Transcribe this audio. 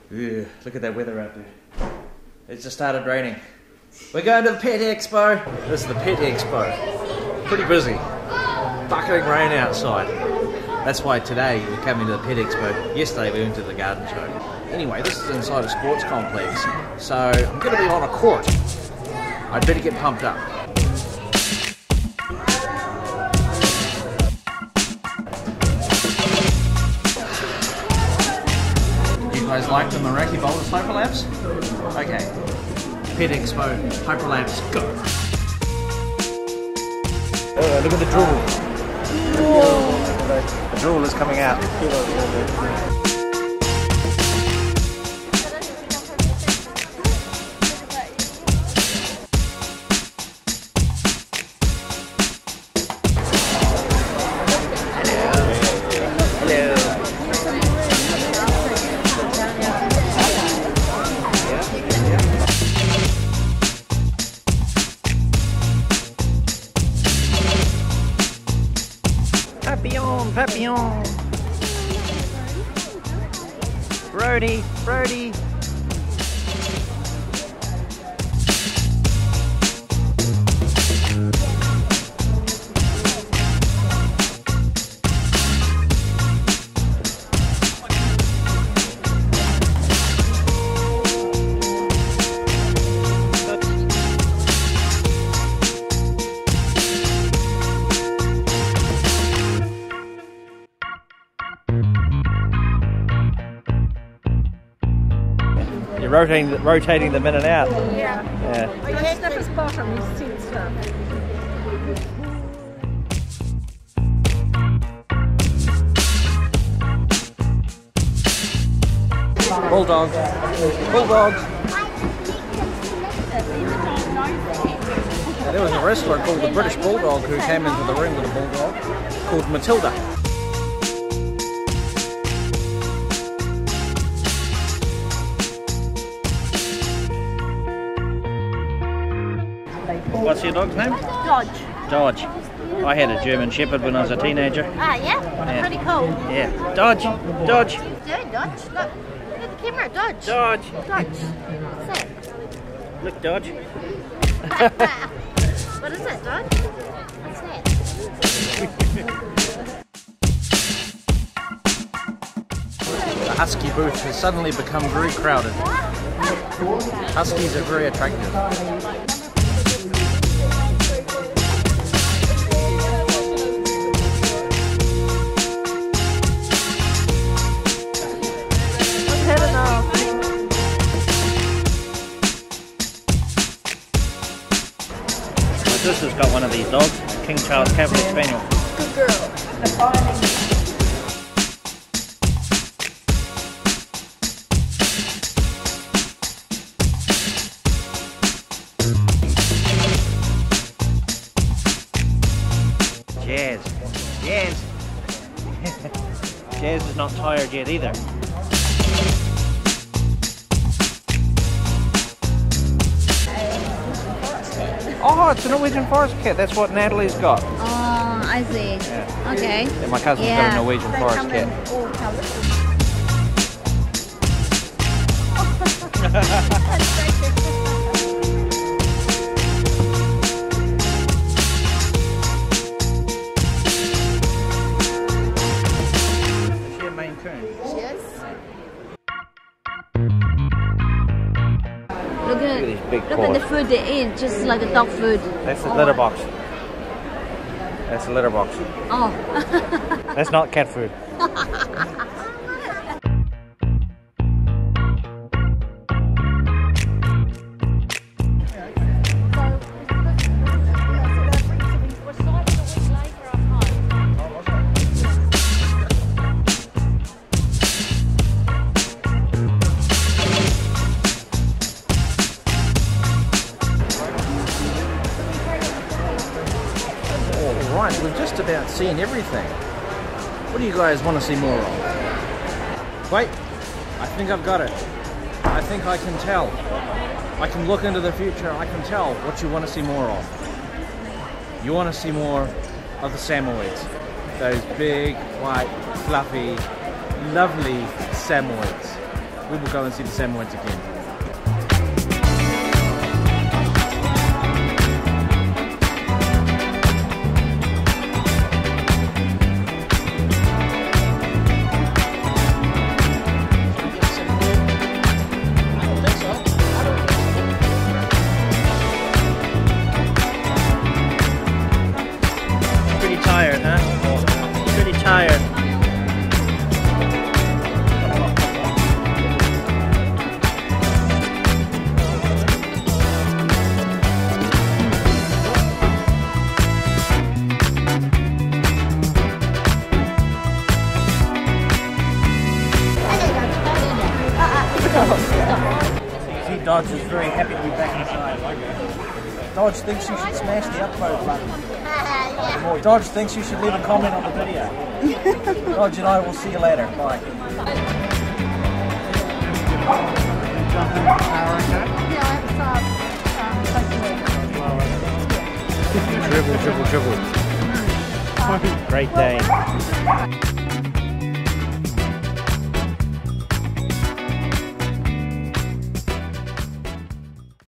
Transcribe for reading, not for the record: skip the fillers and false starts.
Ew, look at that weather out there. It's just started raining. We're going to the Pet Expo. This is the Pet Expo. Pretty busy. Bucketing rain outside. That's why today we're coming to the Pet Expo. Yesterday we went to the garden show. Anyway, this is inside a sports complex. So I'm going to be on a court. I'd better get pumped up. You guys like the Meraki Boulders hyperlapse? Okay. Pet Expo hyperlapse, go! Look at the drool. Whoa. The drool is coming out. Papillon! Brody! Brody! Rotating them in and out. Yeah. Oh, your stuff is bottom, you see the stuff. Bulldogs. Bulldogs. There was a wrestler called the British Bulldog who came into the ring with a bulldog called Matilda. What's your dog's name? Dodge. Dodge. I had a German Shepherd when I was a teenager. Ah, yeah? Pretty cool. Yeah. Dodge. Dodge. Dude, Dodge. Look. Look at the camera. Dodge. Dodge. Dodge. What's that? Look, Dodge. What is it, Dodge? What's that? The husky booth has suddenly become very crowded. Huskies are very attractive. My sister's got one of these dogs, King Charles Cavalier Spaniel. Good girl. Jazz. Jazz. Jazz is not tired yet either. Oh, it's a Norwegian forest cat. That's what Natalie's got. Oh, I see. Yeah. Okay. Yeah, my cousin's got a Norwegian forest cat. All colours. Is she a Maine coon? Yes. Look at the food they eat, just like a dog food. That's the litter box. That's the litter box. Oh. That's not cat food. Alright, we've just about seen everything. What do you guys want to see more of? Wait, I think I've got it. I think I can tell. I can look into the future. I can tell what you want to see more of. You want to see more of the Samoyeds. Those big, white, fluffy, lovely Samoyeds. we will go and see the Samoyeds again. Tired, huh? Pretty tired. See, Dodge is very happy to be back inside. Dodge thinks you should smash the upload button. Dodge thinks you should leave a comment on the video. Dodge and I will see you later. Bye. Dribble. Great day.